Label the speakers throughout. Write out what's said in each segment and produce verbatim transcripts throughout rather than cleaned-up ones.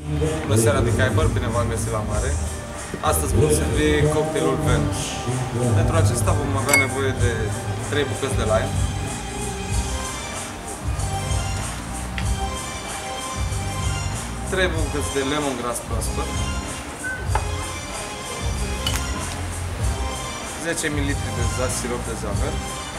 Speaker 1: Bună seara de Kuiper, bine v-am găsit la mare. Astăzi vom servi cocktailul Venus. Pentru acesta vom avea nevoie de trei bucăți de lime, trei bucăți de lemongrass proaspăt, zece mililitri de sirop de zahăr,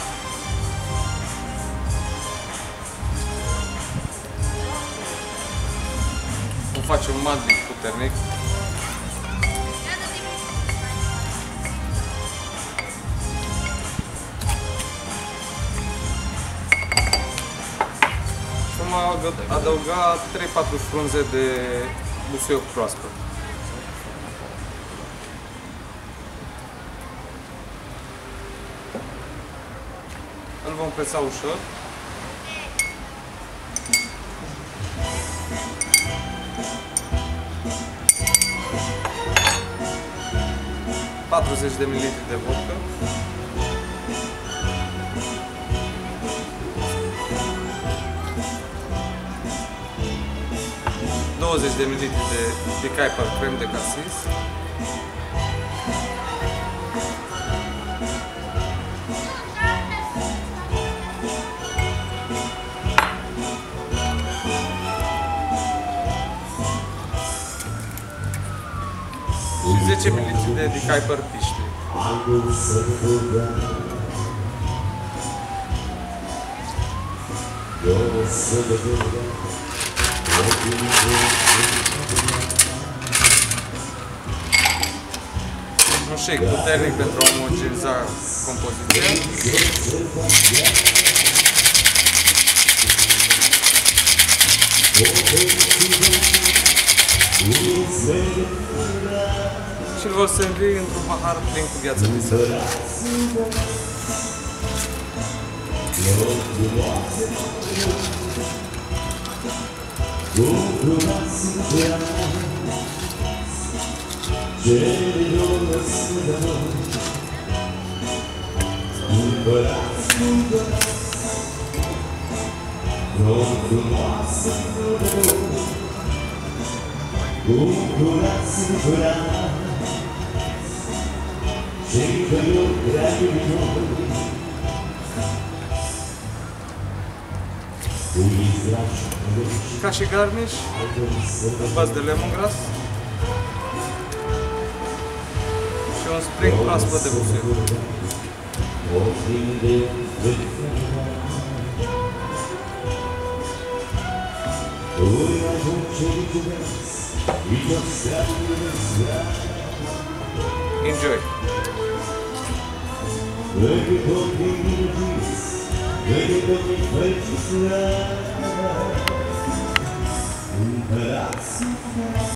Speaker 1: vom face un mandling puternic, vom adăuga trei patru frunze de busuioc proaspăt. Îl vom presa ușor. patruzeci de mililitri de vodka, douăzeci de mililitri de, de Kuiper creme de cassis, și zece mililitri de, de Kuiper piște. Un shake puternic pentru a omogeniza compoziția. Și îl vor servi într-un pahar plin cu gheață de sare. Ca și garnish, un vas de lemongrass și un sprig proaspăt de busuioc. Enjoy!